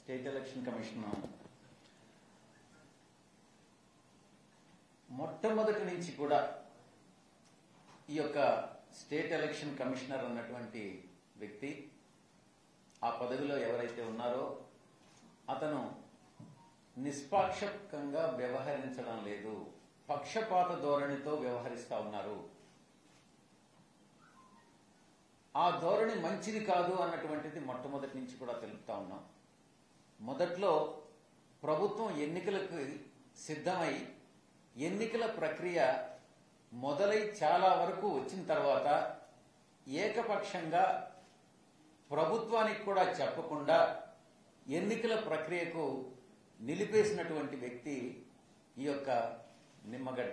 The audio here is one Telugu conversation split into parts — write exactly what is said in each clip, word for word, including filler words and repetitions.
స్టేట్ ఎలక్షన్ కమిషన్ మొట్టమొదటి నుంచి కూడా ఈ యొక్క స్టేట్ ఎలక్షన్ కమిషనర్ అన్నటువంటి వ్యక్తి ఆ పదవిలో ఎవరైతే ఉన్నారో అతను నిష్పాక్షికంగా వ్యవహరించడం లేదు, పక్షపాత ధోరణితో వ్యవహరిస్తా ఉన్నారు. ఆ ధోరణి మంచిది కాదు అన్నటువంటిది మొట్టమొదటి నుంచి కూడా తెలుపుతా ఉన్నాం. మొదట్లో ప్రభుత్వం ఎన్నికలకు సిద్ధమై ఎన్నికల ప్రక్రియ మొదలై చాలా వరకు వచ్చిన తర్వాత ఏకపక్షంగా ప్రభుత్వానికి కూడా చెప్పకుండా ఎన్నికల ప్రక్రియకు నిలిపేసినటువంటి వ్యక్తి ఈ యొక్క నిమ్మగడ్డ.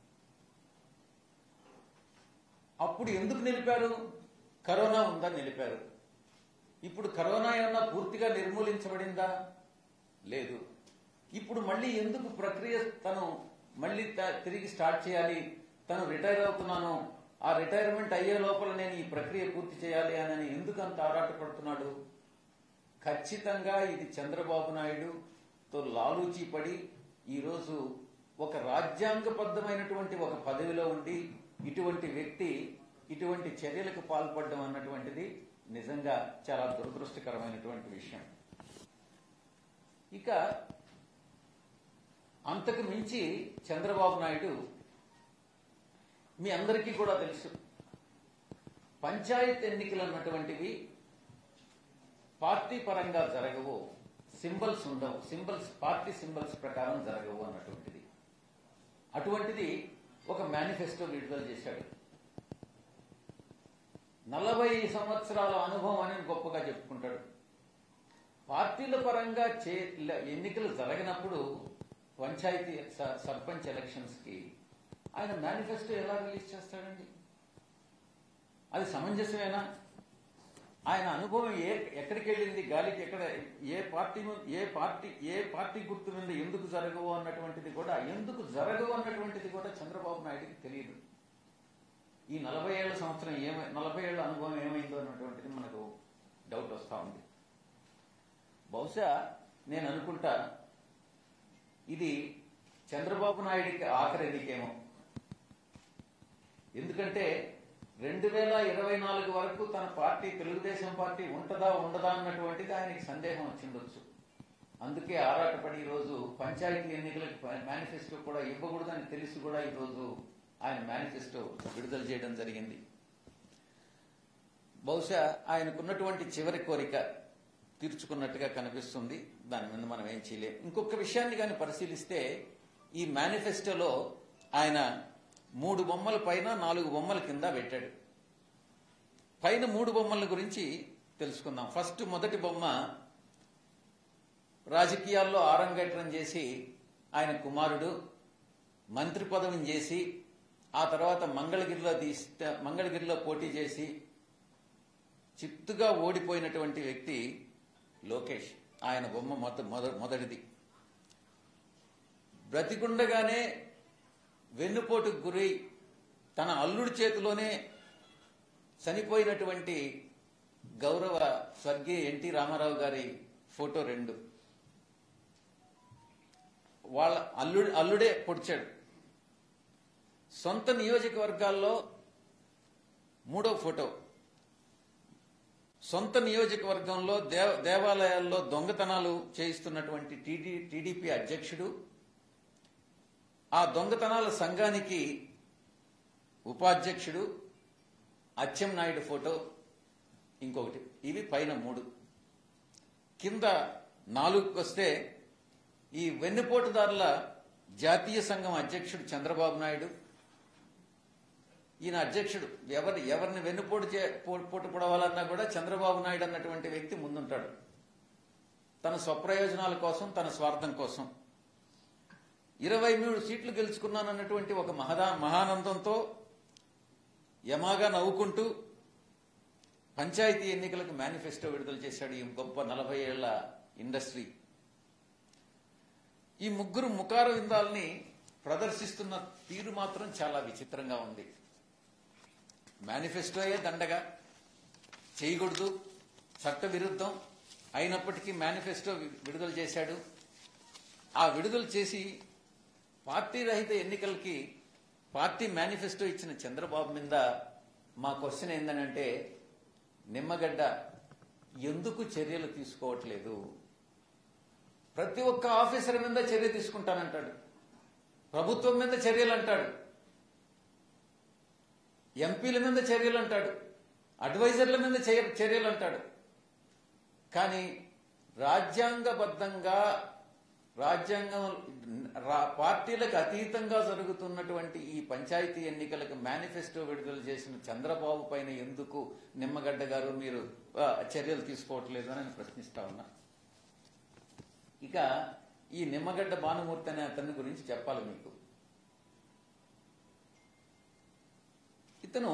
అప్పుడు ఎందుకు నిలిపారు? కరోనా ఉందని నిలిపారు. ఇప్పుడు కరోనా ఏమన్నా పూర్తిగా నిర్మూలించబడిందా? లేదు. ఇప్పుడు మళ్ళీ ఎందుకు ప్రక్రియ తను మళ్ళీ తిరిగి స్టార్ట్ చేయాలి, తను రిటైర్ అవుతున్నాను, ఆ రిటైర్మెంట్ అయ్యే లోపల నేను ఈ ప్రక్రియ పూర్తి చేయాలి అని ఎందుకు అంత ఆరాటపడుతున్నాడు? ఖచ్చితంగా ఇది చంద్రబాబు నాయుడుతో లాలూచీ పడి ఈరోజు ఒక రాజ్యాంగబద్ధమైనటువంటి ఒక పదవిలో ఉండి ఇటువంటి వ్యక్తి ఇటువంటి చర్యలకు పాల్పడడం అన్నటువంటిది నిజంగా చాలా దురదృష్టకరమైనటువంటి విషయం. ఇక అంతకు మించి చంద్రబాబు నాయుడు, మీ అందరికీ కూడా తెలుసు, పంచాయత్ ఎన్నికలు అన్నటువంటివి పార్టీ పరంగా జరగవు, సింబల్స్ ఉండవు, సింబల్స్ పార్టీ సింబల్స్ ప్రకారం జరగవు అన్నటువంటిది. అటువంటిది ఒక మేనిఫెస్టో విడుదల చేశాడు. నలభై సంవత్సరాల అనుభవం అని గొప్పగా చెప్పుకుంటాడు. పార్టీల పరంగా ఎన్నికలు జరగనప్పుడు పంచాయతీ సర్పంచ్ ఎలక్షన్స్ కి ఆయన మేనిఫెస్టో ఎలా రిలీజ్ చేస్తాడండి? అది సమంజసమేనా? ఆయన అనుభవం ఏ ఎక్కడికి వెళ్ళింది? గాలికి ఎక్కడ ఏ పార్టీ ఏ పార్టీ ఏ పార్టీ గుర్తు మీద ఎందుకు జరగవు అన్నటువంటిది కూడా ఎందుకు జరగవు అన్నటువంటిది కూడా చంద్రబాబు నాయుడికి తెలియదు. ఈ నలభై ఏళ్ల సంవత్సరం ఏమై నలభై ఏళ్ల అనుభవం ఏమైందో అన్నటువంటిది మనకు డౌట్ వస్తూ ఉంది. బహుశా నేను అనుకుంటా ఇది చంద్రబాబు నాయుడికి ఆఖరి ఎన్నికేమో. ఎందుకంటే రెండు వేల ఇరవై నాలుగు వరకు తన పార్టీ తెలుగుదేశం పార్టీ ఉంటదా ఉండదా అన్నటువంటిది ఆయనకి సందేహం వచ్చిండొచ్చు. అందుకే ఆరాటపడి ఈరోజు పంచాయతీ ఎన్నికలకు మేనిఫెస్టో కూడా ఇవ్వకూడదని తెలిసి కూడా ఈరోజు ఆయన మేనిఫెస్టో విడుదల చేయడం జరిగింది. బహుశా ఆయనకున్నటువంటి చివరి కోరిక తీర్చుకున్నట్టుగా కనిపిస్తుంది. దాని మీద మనం ఏం చేయలేం. ఇంకొక విషయాన్ని కానీ పరిశీలిస్తే ఈ మేనిఫెస్టోలో ఆయన మూడు బొమ్మల పైన నాలుగు బొమ్మల కింద పెట్టాడు. పైన మూడు బొమ్మల గురించి తెలుసుకుందాం. ఫస్ట్ మొదటి బొమ్మ రాజకీయాల్లో ఆరంగేట్రం చేసి ఆయన కుమారుడు మంత్రి పదవిని చేసి ఆ తర్వాత మంగళగిరిలో తీస్తే మంగళగిరిలో పోటీ చేసి చిత్తుగా ఓడిపోయినటువంటి వ్యక్తి లోకేష్. ఆయన బొమ్మ మొద మొదటిది. బ్రతికుండగానే వెన్నుపోటుకు గురై తన అల్లుడి చేతిలోనే చనిపోయినటువంటి గౌరవ స్వర్గీయ ఎన్టీ రామారావు గారి ఫోటో రెండు. వాళ్ళ అల్లుడు అల్లుడే పొడిచాడు. సొంత నియోజకవర్గాల్లో మూడో ఫోటో. సొంత నియోజకవర్గంలో దేవ దేవాలయాల్లో దొంగతనాలు చేయిస్తున్నటువంటి టీడీపీ అధ్యక్షుడు, ఆ దొంగతనాల సంఘానికి ఉపాధ్యక్షుడు అచ్చెన్నాయుడు ఫోటో ఇంకొకటి. ఇవి పైన మూడు. కింద నాలుగుకి వస్తే ఈ వెన్నుపోటుదారుల జాతీయ సంఘం అధ్యక్షుడు చంద్రబాబు నాయుడు. ఈయన అధ్యక్షుడు. ఎవరి ఎవరిని వెన్నుపోటు పోటు పొడవాలన్నా కూడా చంద్రబాబు నాయుడు అన్నటువంటి వ్యక్తి ముందుంటాడు. తన స్వప్రయోజనాల కోసం, తన స్వార్థం కోసం. ఇరవై మూడు సీట్లు గెలుచుకున్నానన్నటువంటి ఒక మహదా మహానందంతో యమాగా నవ్వుకుంటూ పంచాయతీ ఎన్నికలకు మేనిఫెస్టో విడుదల చేశాడు ఈ గొప్ప నలభై ఏళ్ల ఇండస్ట్రీ. ఈ ముగ్గురు ముఖార విందాల్ని ప్రదర్శిస్తున్న తీరు మాత్రం చాలా విచిత్రంగా ఉంది. మేనిఫెస్టోయే దండగా, చేయకూడదు, చట్ట విరుద్ధం, అయినప్పటికీ మేనిఫెస్టో విడుదల చేశాడు. ఆ విడుదల చేసి పార్టీ రహిత ఎన్నికలకి పార్టీ మేనిఫెస్టో ఇచ్చిన చంద్రబాబు మీద మా క్వశ్చన్ ఏంటంటే, నిమ్మగడ్డ ఎందుకు చర్యలు తీసుకోవట్లేదు? ప్రతి ఒక్క ఆఫీసర్ మీద చర్య తీసుకుంటానంటాడు, ప్రభుత్వం మీద చర్యలు అంటాడు, ఎంపీల మీద చర్యలు అంటాడు, అడ్వైజర్ల మీద చర్యలు అంటాడు. కానీ రాజ్యాంగబద్ధంగా రాజ్యాంగం పార్టీలకు అతీతంగా జరుగుతున్నటువంటి ఈ పంచాయతీ ఎన్నికలకు మేనిఫెస్టో విడుదల చేసిన చంద్రబాబు పైన ఎందుకు నిమ్మగడ్డ గారు మీరు చర్యలు తీసుకోవట్లేదు అని ప్రశ్నిస్తా ఉన్నా. ఇక ఈ నిమ్మగడ్డ భానుమూర్తి అనే అతని గురించి చెప్పాలి మీకు. ఇతను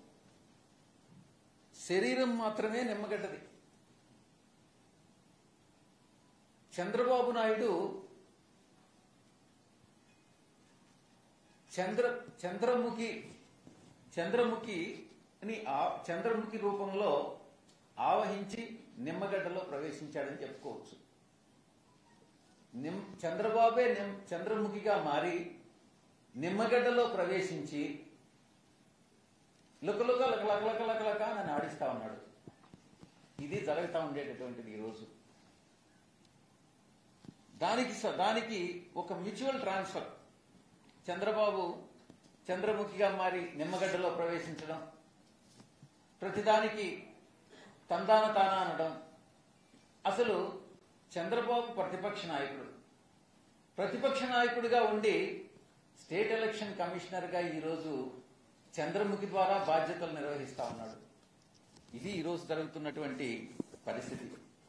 శరీరం మాత్రమే నిమ్మగడ్డది. చంద్రబాబు నాయుడు చంద్ర చంద్రముఖి చంద్రముఖి అని చంద్రముఖి రూపంలో ఆవహించి నిమ్మగడ్డలో ప్రవేశించాడని చెప్పుకోవచ్చు. చంద్రబాబే చంద్రముఖిగా మారి నిమ్మగడ్డలో ప్రవేశించి లుకలుక లకలక లకలక నన్ను ఆడిస్తా ఉన్నాడు. ఇది జరుగుతూ ఉండేటటువంటిది ఈరోజు. దానికి దానికి ఒక మ్యూచువల్ ట్రాన్స్ఫర్, చంద్రబాబు చంద్రముఖిగా మారి నిమ్మగడ్డలో ప్రవేశించడం, ప్రతిదానికి తందాన తానా అనడం. అసలు చంద్రబాబు ప్రతిపక్ష నాయకుడు, ప్రతిపక్ష నాయకుడిగా ఉండి స్టేట్ ఎలక్షన్ కమిషనర్గా ఈరోజు చంద్రముఖి ద్వారా బాధ్యతలు నిర్వహిస్తా ఉన్నాడు. ఇది ఈరోజు జరుగుతున్నటువంటి పరిస్థితి.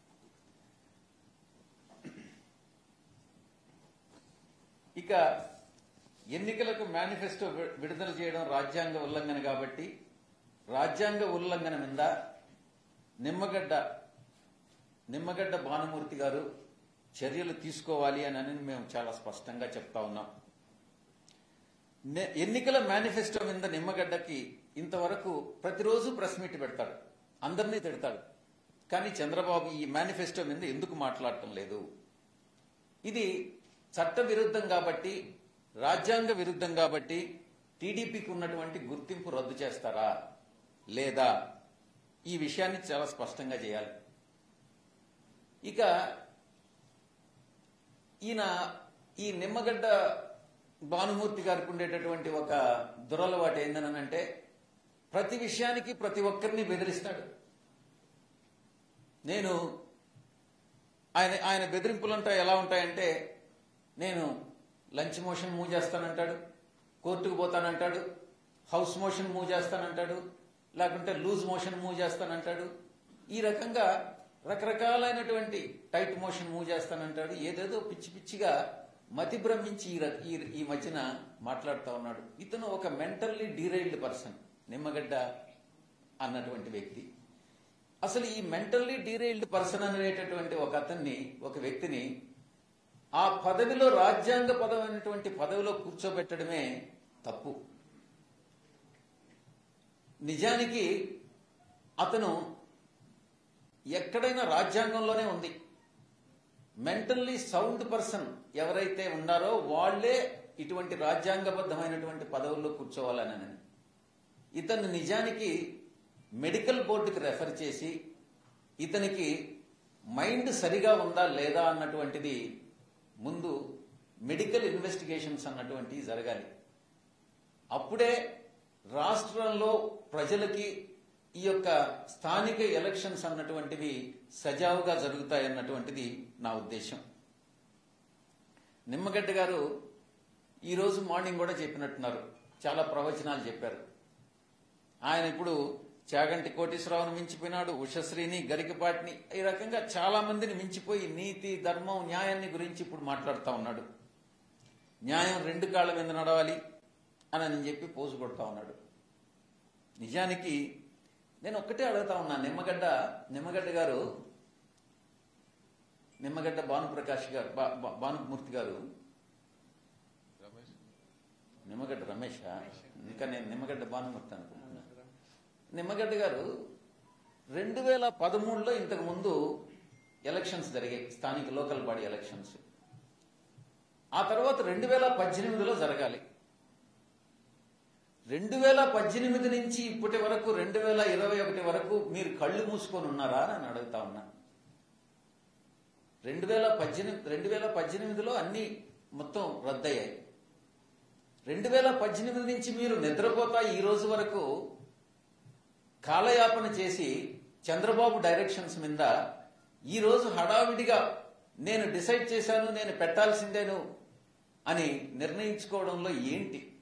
ఇక ఎన్నికలకు మేనిఫెస్టో విడుదల చేయడం రాజ్యాంగ ఉల్లంఘన కాబట్టి రాజ్యాంగ ఉల్లంఘన మీద నిమ్మగడ్డ నిమ్మగడ్డ భానుమూర్తి గారు చర్యలు తీసుకోవాలి అని మేము చాలా స్పష్టంగా చెప్తా ఉన్నాం. ఎన్నికల మేనిఫెస్టో మీద నిమ్మగడ్డకి ఇంతవరకు ప్రతిరోజు ప్రెస్ మీట్ పెడతాడు, అందరినీ తిడతాడు. కానీ చంద్రబాబు ఈ మేనిఫెస్టో మీద ఎందుకు మాట్లాడటం లేదు? ఇది చట్ట విరుద్ధం కాబట్టి, రాజ్యాంగ విరుద్ధం కాబట్టి టీడీపీకి ఉన్నటువంటి గుర్తింపు రద్దు చేస్తారా లేదా? ఈ విషయాన్ని చాలా స్పష్టంగా చేయాలి. ఇక ఈయన ఈ నిమ్మగడ్డ భానుమూర్తి గారికి ఉండేటటువంటి ఒక దురలవాటు ఏందనంటే, ప్రతి విషయానికి ప్రతి ఒక్కరిని బెదిరిస్తాడు. నేను ఆయన ఆయన బెదిరింపులంటా ఎలా ఉంటాయంటే, నేను లంచ్ మోషన్ మూవ్ చేస్తానంటాడు, కోర్టుకు పోతానంటాడు, హౌస్ మోషన్ మూవ్ చేస్తానంటాడు, లేకుంటే లూజ్ మోషన్ మూవ్ చేస్తానంటాడు. ఈ రకంగా రకరకాలైనటువంటి టైట్ మోషన్ మూవ్ చేస్తానంటాడు. ఏదేదో పిచ్చి పిచ్చిగా మతి భ్రమించి ఈ మధ్యన మాట్లాడుతూ ఉన్నాడు. ఇతను ఒక మెంటల్లీ డీరైల్డ్ పర్సన్ నిమ్మగడ్డ అన్నటువంటి వ్యక్తి. అసలు ఈ మెంటల్లీ డీరైల్డ్ పర్సన్ అనేటటువంటి ఒక అతన్ని ఒక వ్యక్తిని ఆ పదవిలో, రాజ్యాంగ పదమైనటువంటి పదవిలో కూర్చోబెట్టడమే తప్పు. నిజానికి అతను ఎక్కడైనా రాజ్యాంగంలోనే ఉంది, మెంటల్లీ సౌండ్ పర్సన్ ఎవరైతే ఉన్నారో వాళ్లే ఇటువంటి రాజ్యాంగబద్ధమైనటువంటి పదవుల్లో కూర్చోవాలని. ఇతన్ని నిజానికి మెడికల్ బోర్డుకి రెఫర్ చేసి ఇతనికి మైండ్ సరిగా ఉందా లేదా అన్నటువంటిది ముందు మెడికల్ ఇన్వెస్టిగేషన్స్ అన్నటువంటివి జరగాలి. అప్పుడే రాష్ట్రంలో ప్రజలకి ఈ యొక్క స్థానిక ఎలక్షన్స్ అన్నటువంటివి సజావుగా జరుగుతాయన్నటువంటిది నా ఉద్దేశం. నిమ్మగడ్డ గారు ఈరోజు మార్నింగ్ కూడా చెప్పినట్టున్నారు, చాలా ప్రవచనాలు చెప్పారు. ఆయన ఇప్పుడు చాగంటి కోటేశ్వరరావును మించిపోయినాడు, ఉషశ్రీని, గరికపాటిని, ఈ రకంగా చాలా మందిని మించిపోయి నీతి, ధర్మం, న్యాయాన్ని గురించి ఇప్పుడు మాట్లాడుతూ ఉన్నాడు. న్యాయం రెండు కాళ్ల మీద నడవాలి అని చెప్పి పోజు కొడతా ఉన్నాడు. నిజానికి నేను ఒక్కటే అడుగుతా ఉన్నా, నిమ్మగడ్డ నిమ్మగడ్డ గారు నిమ్మగడ్డ భానుప్రకాష్ గారు భానుమూర్తి గారు నిమ్మగడ్డ రమేష్ ఇంకా నేను నిమ్మగడ్డ భానుమూర్తి అనుకుంటున్నా. నిమ్మగడ్డ గారు రెండు వేల పదమూడులో ఇంతకు ముందు ఎలక్షన్స్ జరిగాయి, స్థానిక లోకల్ బాడీ ఎలక్షన్స్. ఆ తర్వాత రెండు వేల పద్దెనిమిదిలో జరగాలి. రెండు వేల పద్దెనిమిది నుంచి ఇప్పటి వరకు రెండు వేల ఇరవై ఒకటి వరకు మీరు కళ్ళు మూసుకొని ఉన్నారా అని అడుగుతా ఉన్నా. రెండు వేల పద్దెనిమిది రెండు వేల పద్దెనిమిదిలో అన్ని మొత్తం రద్దయ్యాయి. రెండు వేల పద్దెనిమిది నుంచి మీరు నిద్రపోతా ఈ రోజు వరకు కాలయాపన చేసి చంద్రబాబు డైరెక్షన్స్ మీద ఈ రోజు హడావిడిగా నేను డిసైడ్ చేశాను, నేను పెట్టాల్సిందేను అని నిర్ణయించుకోవడంలో ఏంటి